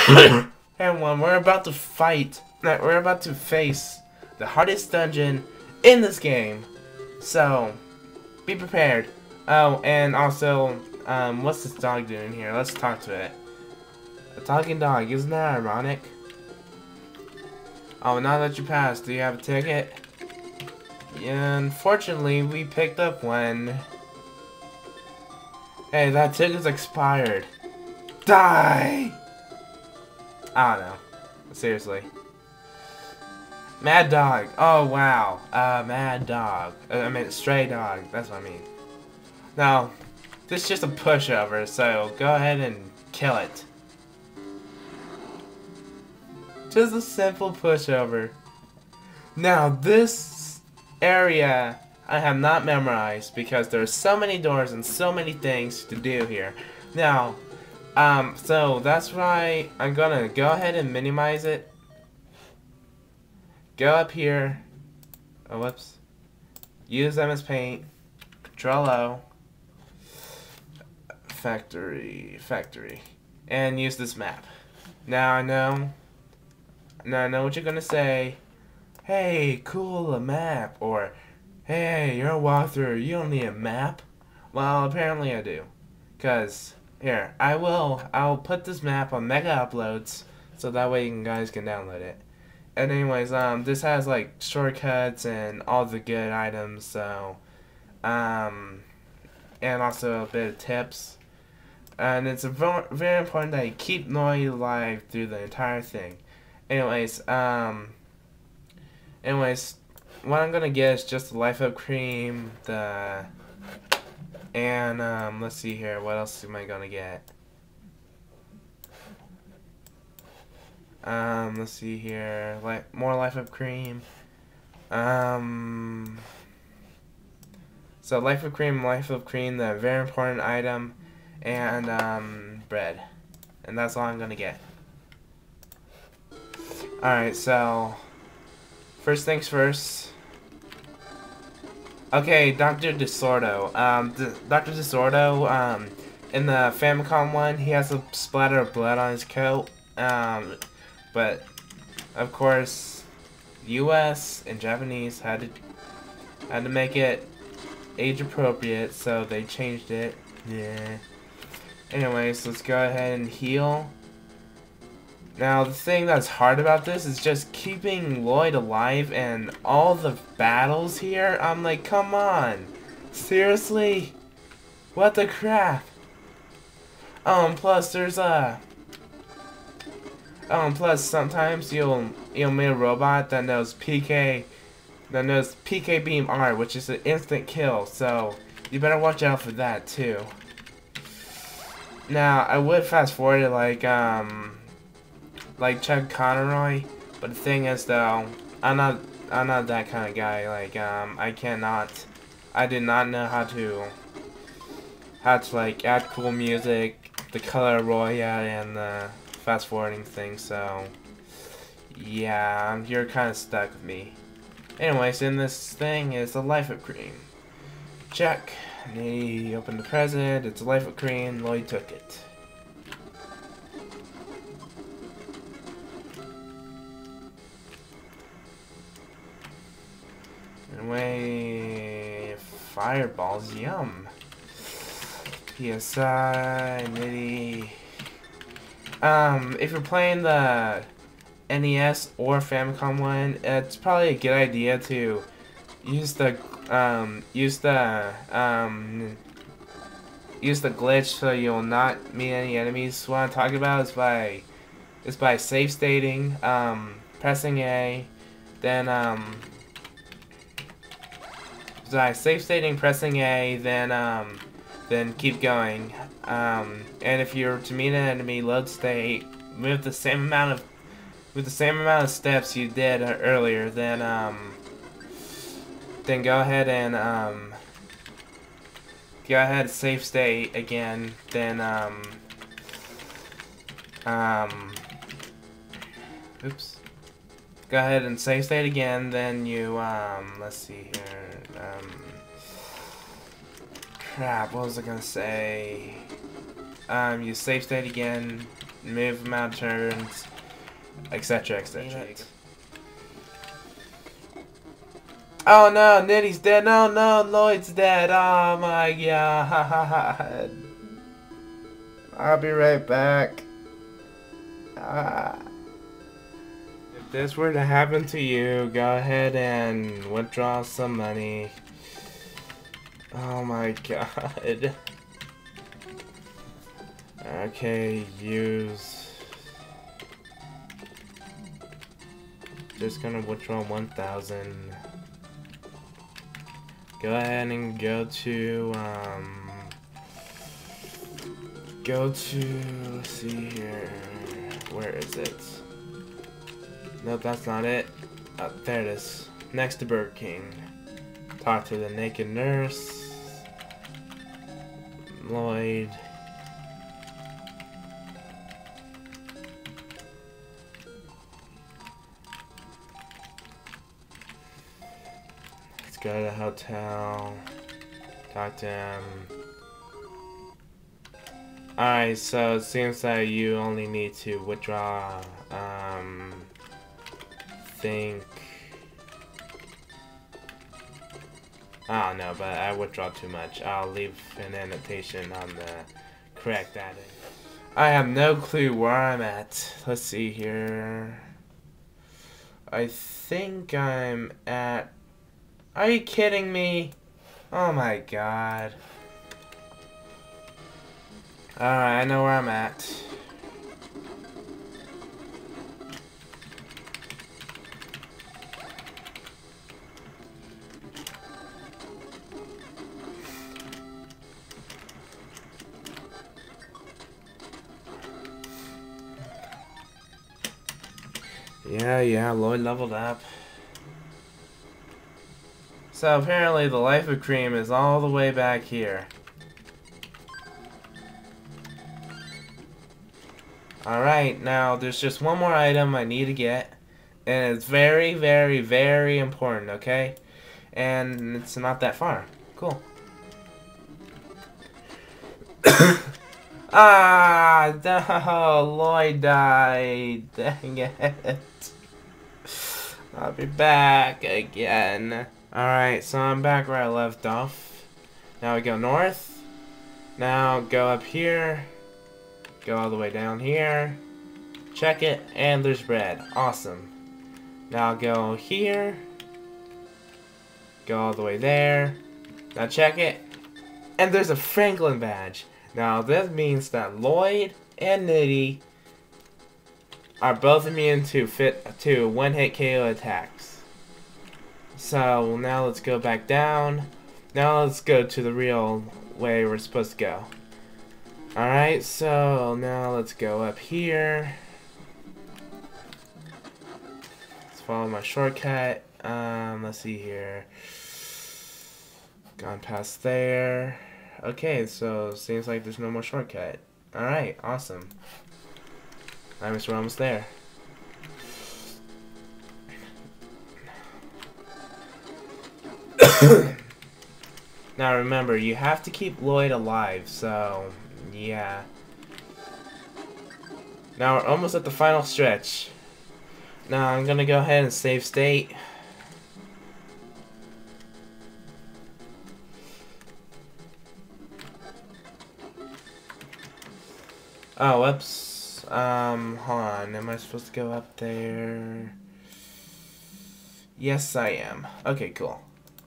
Hey everyone, we're about to face the hardest dungeon in this game. So, be prepared. Oh, and also, what's this dog doing here? Let's talk to it. A talking dog, isn't that ironic? Oh, now that you passed, do you have a ticket? Yeah, unfortunately, we picked up one. Hey, that ticket's expired. Die! I don't know. Seriously. Mad Dog. Oh, wow. Mad Dog. I mean, Stray Dog. That's what I mean. Now, this is just a pushover, so go ahead and kill it. Just a simple pushover. Now, this area I have not memorized because there are so many doors and so many things to do here. Now, so that's why I'm gonna go ahead and minimize it. Go up here. Oh, whoops. Use MS Paint. Control O. Factory. And use this map. Now I know what you're gonna say. Hey, cool, a map. Or, hey, you're a walkthrough. You don't need a map. Well, apparently I do. Cause here, I'll put this map on Mega Uploads, so that way you guys can download it. And anyways, this has like shortcuts and all the good items, so, and also a bit of tips. And it's very important that you keep Noi alive through the entire thing. Anyways, what I'm gonna get is just the Life Up Cream, let's see here, what else am I gonna get? Let's see here, more Life Up Cream. So Life Up Cream, the very important item, and, bread. And that's all I'm gonna get. Alright, so, first things first. Okay, Dr. Disordo. Dr. Disordo, in the Famicom one, he has a splatter of blood on his coat. But, of course, US and Japanese had to make it age appropriate, so they changed it. Yeah. Anyways, let's go ahead and heal. Now, the thing that's hard about this is just keeping Lloyd alive, and all the battles here, I'm like, come on. Seriously? What the crap? Plus there's plus sometimes you'll meet a robot that knows PK Beam R, which is an instant kill, so you better watch out for that too. Now, I would fast forward it like Chuck Conroy, but the thing is though, I'm not that kind of guy. Like, I did not know how to like add cool music, the color Roya, and the fast forwarding thing, so yeah, you're kind of stuck with me. Anyways, in this thing is the Life Up Cream. Check. He opened the present, it's a Life Up Cream, Lloyd took it. Anyway, fireballs, yum. PSI, Nitty. If you're playing the NES or Famicom one, it's probably a good idea to use the glitch so you'll not meet any enemies. What I'm talking about is by save stating, pressing A, then then keep going. And if you're to meet an enemy, load state, move the same amount of steps you did earlier, then go ahead and save state again, then oops. Go ahead and save state again, then you let's see here, crap, what was I gonna say? You save state again, move amount of turns, etc., etc. Oh no, Nitty's dead. No, no, Lloyd's dead. Oh my god. I'll be right back. If this were to happen to you, go ahead and withdraw some money. Oh my god. Okay, use. Just gonna withdraw 1,000. Go ahead and go to, let's see here. Where is it? Nope, that's not it. Oh, there it is. Next to Burger King. Talk to the naked nurse. Lloyd. Let's go to the hotel. Talk to him. Alright, so it seems that you only need to withdraw, think... I don't know, but I withdraw too much. I'll leave an annotation on the correct adding. I have no clue where I'm at. Let's see here. I think I'm at... Are you kidding me? Oh my god. Alright, I know where I'm at. Yeah, Lloyd leveled up. So apparently the Life of Cream is all the way back here. Alright, now there's just one more item I need to get. And it's very, very, very important, okay? And it's not that far. Cool. Ah, no, Lloyd died. Dang it. I'll be back again. Alright, so I'm back where I left off. Now we go north. Now go up here. Go all the way down here. Check it, and there's bread. Awesome. Now go here. Go all the way there. Now check it. And there's a Franklin badge. Now this means that Lloyd and Nitty are both immune to one-hit KO attacks. So now let's go back down. Now let's go to the real way we're supposed to go. Alright, so now let's go up here. Let's follow my shortcut. Let's see here. Gone past there. Okay, so seems like there's no more shortcut. Alright, awesome. I guess we're almost there. Now remember, you have to keep Lloyd alive, so yeah. Now we're almost at the final stretch. Now I'm gonna go ahead and save state. Oh, whoops. Hold on. Am I supposed to go up there? Yes, I am. Okay, cool.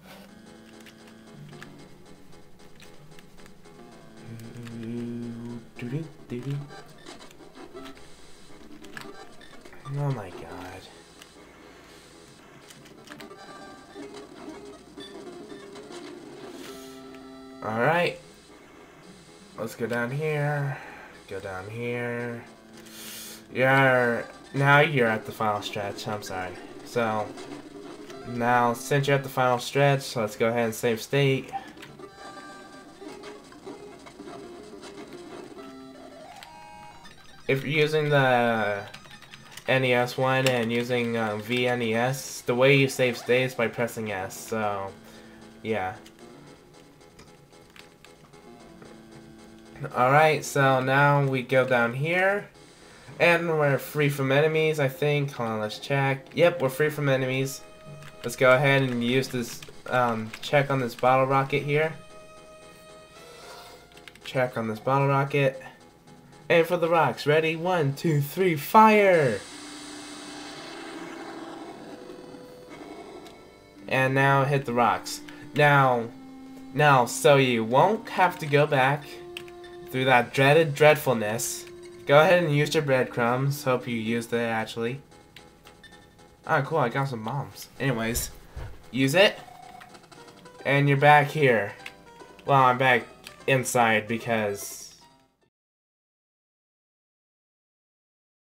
Oh my god. Alright. Let's go down here. Go down here. Now you're at the final stretch. I'm sorry. So, now since you're at the final stretch, let's go ahead and save state. If you're using the NES one and using VNES, the way you save state is by pressing S, so yeah. Alright, so now we go down here. And we're free from enemies, I think. Hold on, let's check. Yep, we're free from enemies. Let's go ahead and use this, check on this bottle rocket here. Check on this bottle rocket. And for the rocks, ready? 1, 2, 3, fire! And now hit the rocks. Now, so you won't have to go back through that dreaded dreadfulness. Go ahead and use your breadcrumbs. Hope you used it, actually. Ah, cool, I got some bombs. Anyways, use it. And you're back here. Well, I'm back inside because